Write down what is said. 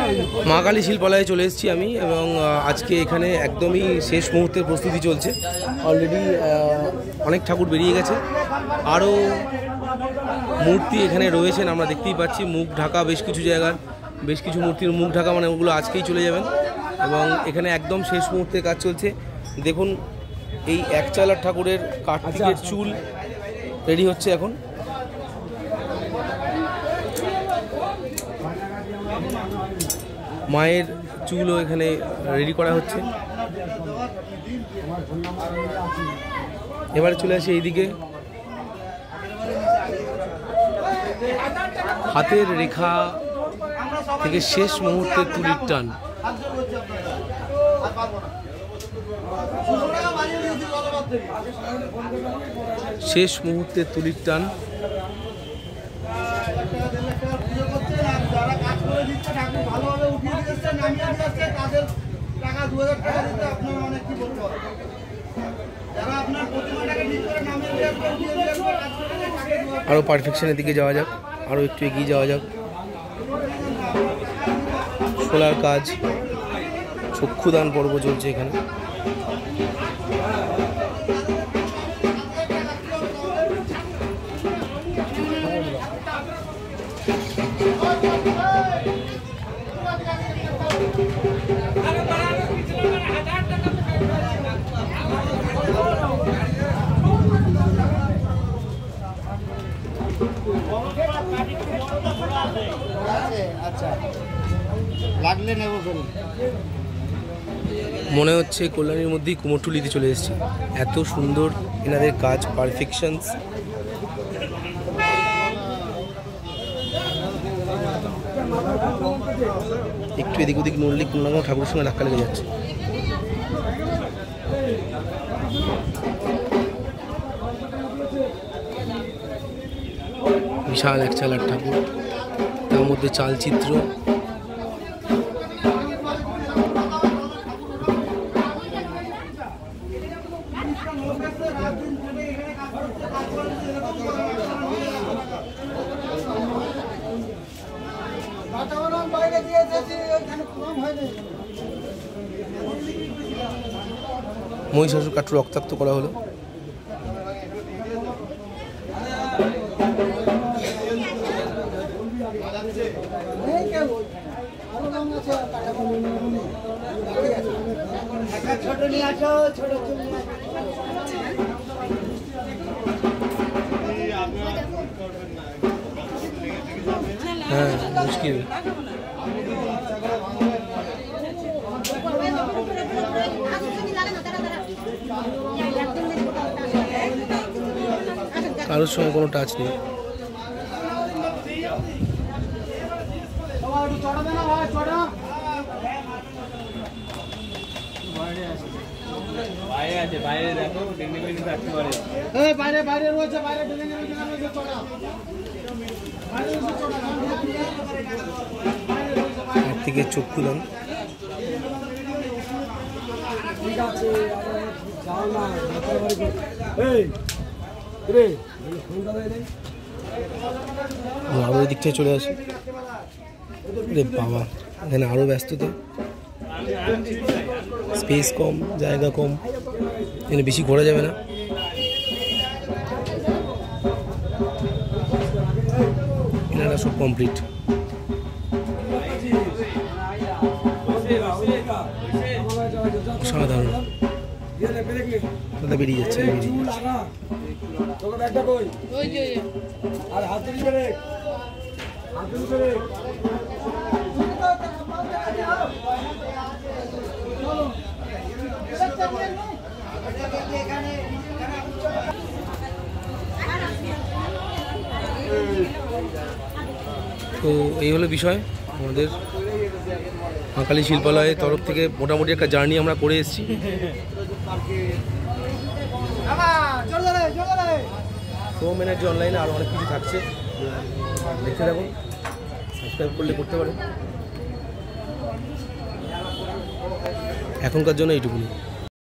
মা কালী শিল্পালয়ে চলে এসেছি আমি এবং আজকে এখানে একদমই শেষ মুহূর্তের প্রস্তুতি চলছে। অলরেডি অনেক ঠাকুর বেরিয়ে গেছে, আরও মূর্তি এখানে রয়েছেন আমরা দেখতেই পাচ্ছি। মুখ ঢাকা বেশ কিছু জায়গার, বেশ কিছু মূর্তির মুখ ঢাকা, মানে ওগুলো আজকেই চলে যাবেন। এবং এখানে একদম শেষ মুহূর্তে কাজ চলছে। দেখুন এই একচালার ঠাকুরের কার্তিকের চুল রেডি হচ্ছে এখন। মায়ের চুলও এখানে রেডি করা হচ্ছে। এবারে চলে আসি এইদিকে, হাতের রেখা থেকে শেষ মুহূর্তে তুলির টান। শেষ মুহূর্তে তুলির টান। আরো পারফেকশনের দিকে যাওয়া যাক, আরো একটু এগিয়ে যাওয়া যাক। শোলার কাজ, চক্ষুদান পর্ব চলছে এখানে। মনে হচ্ছে কল্যাণীর মধ্যেই কুমোরটুলিতে চলে এসেছি, এত সুন্দর এনাদের কাজ, পারফেকশনস। একটু এদিক ওদিক নড়লে কোনো না কোনো ঠাকুরের সঙ্গে ধাক্কা লেগে যাচ্ছে। বিশাল এক চালার ঠাকুর, তার মধ্যে চালচিত্র। মহিষাসুর কাঠু রক্তাক্ত করা হলো। হ্যাঁ মুশকিল। কারোর সঙ্গে কোনো টাচ নেই। থেকে চক্ষুদান। আরো ওই দিক থেকে চলে আসে। রে বাবা, এখানে আরো ব্যস্ততা, স্পেস কম, জায়গা কম, এখানে বেশি ঘোরা যাবে না। এনারা সব কমপ্লিট। সাধারণ দাদা বেরিয়ে যাচ্ছে, তো এই হলো বিষয়। আমাদের মা কালী শিল্পালয়ের তরফ থেকে মোটামুটি একটা জার্নি আমরা করে এসেছি। সোম এনার্জি অনলাইনে আরও অনেক কিছু থাকছে, দেখতে থাকুন, সাবস্ক্রাইব করলে করতে পারেন। এখনকার জন্য এইটুকুনি।